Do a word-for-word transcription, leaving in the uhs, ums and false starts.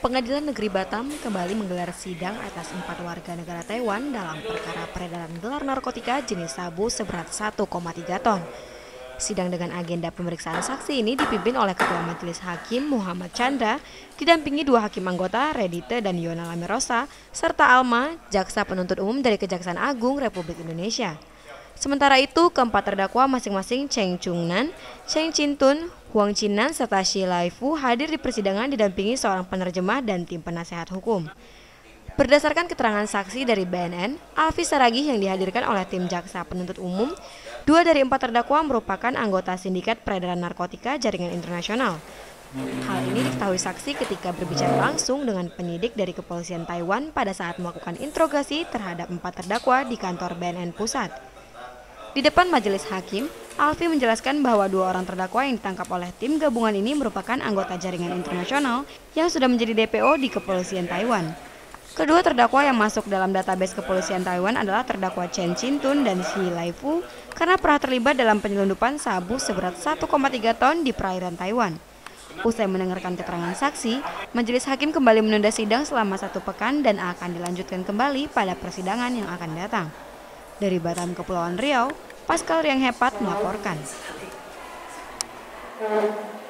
Pengadilan Negeri Batam kembali menggelar sidang atas empat warga negara Taiwan dalam perkara peredaran gelar narkotika jenis sabu seberat satu koma tiga ton. Sidang dengan agenda pemeriksaan saksi ini dipimpin oleh Ketua Majelis Hakim Muhammad Chandra, didampingi dua hakim anggota, Redite dan Yona Lamerosa, serta Alma, Jaksa Penuntut Umum dari Kejaksaan Agung Republik Indonesia. Sementara itu, keempat terdakwa masing-masing Cheng Chung-nan, Cheng Chin-tun, Huang Chin-nan, serta Shi Lai-fu hadir di persidangan didampingi seorang penerjemah dan tim penasehat hukum. Berdasarkan keterangan saksi dari B N N, Alfi Saragih yang dihadirkan oleh tim jaksa penuntut umum, dua dari empat terdakwa merupakan anggota sindikat peredaran narkotika jaringan internasional. Hal ini diketahui saksi ketika berbicara langsung dengan penyidik dari kepolisian Taiwan pada saat melakukan interogasi terhadap empat terdakwa di kantor B N N Pusat. Di depan majelis hakim, Alfi menjelaskan bahwa dua orang terdakwa yang ditangkap oleh tim gabungan ini merupakan anggota jaringan internasional yang sudah menjadi D P O di kepolisian Taiwan. Kedua terdakwa yang masuk dalam database kepolisian Taiwan adalah terdakwa Cheng Chin-tun dan Shi Lai-fu karena pernah terlibat dalam penyelundupan sabu seberat satu koma tiga ton di perairan Taiwan. Usai mendengarkan keterangan saksi, majelis hakim kembali menunda sidang selama satu pekan dan akan dilanjutkan kembali pada persidangan yang akan datang. Dari Batam, Kepulauan Riau, Pascal Riang Hepat melaporkan.